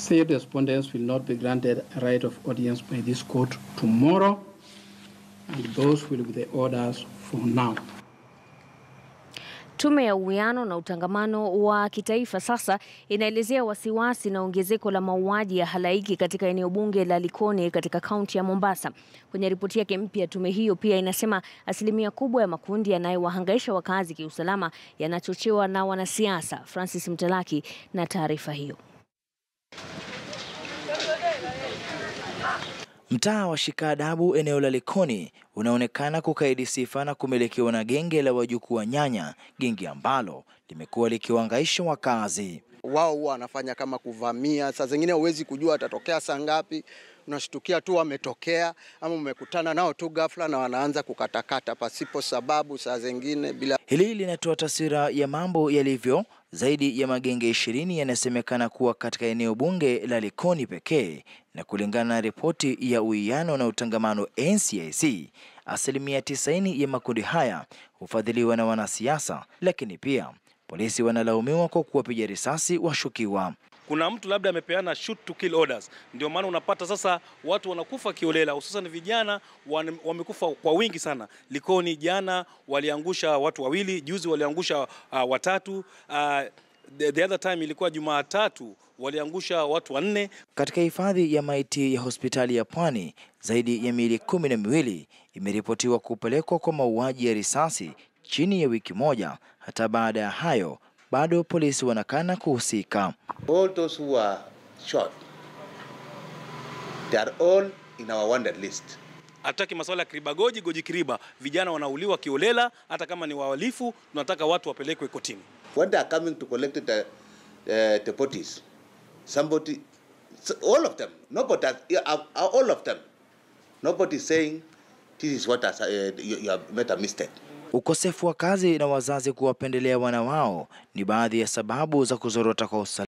said respondents will not be granted a right of audience by this court tomorrow, and those will be the orders for now. Tume ya uwiano na utangamano wa kitaifa sasa inaelezea wasiwasi na ongezeko la mauaji ya halaiki katika eneobunge la Likoni katika kaunti ya Mombasa. Kwenye ripoti yake mpya, tume hiyo pia inasema asilimia kubwa ya makundi yanayowahangaisha wakazi kiusalama yanachochewa na wanasiasa. Francis Mtalaki na taarifa hiyo. Mtaa wa Shikadabu eneo la Likoni unaonekana kukaidi sifa na kumilikiwa na genge la wajukuu wa nyanya, genge ambalo limekuwa likiwahangaisha wakazi. Wao wanafanya kama kuvamia, saa zingine huwezi kujua atatokea saa ngapi, unashtukia tu wametokea ama umekutana nao tu ghafla na wanaanza kukatakata pasipo sababu saa zingine bila. Hili linatoa taswira ya mambo yalivyo. Zaidi ya magenge 20 yanasemekana kuwa katika eneo bunge la Likoni pekee, na kulingana na ripoti ya uwiano na utangamano NCIC, asilimia 90 ya makundi haya hufadhiliwa na wanasiasa, lakini pia polisi wanalaumiwa kwa kuwapiga risasi washukiwa. Kuna mtu labda amepeana shoot to kill orders, ndio maana unapata sasa watu wanakufa kiolela, hususan vijana wamekufa kwa wingi sana. Likoni jana waliangusha watu 2, juzi waliangusha watatu, the other time ilikuwa Jumatatu waliangusha watu 4. Katika hifadhi ya maiti ya hospitali ya Pwani, zaidi ya miili 12 imeripotiwa kupelekwa kwa mauaji ya risasi chini ya wiki moja. Hata baada ya hayo bado polisi wanakana kuhusika. All those who are shot, they are all in our wanted list. Hataki masuala ya kiriba goji kiriba, vijana wanauliwa kiolela, hata kama ni wahalifu tunataka watu wapelekwe kotini. When they are coming to collect the bodies, somebody, all of them, nobody, all of them, nobody is saying this is what you have made a mistake. Ukosefu wa kazi na wazazi kuwapendelea wana wao ni baadhi ya sababu za kuzorota kwa usalama.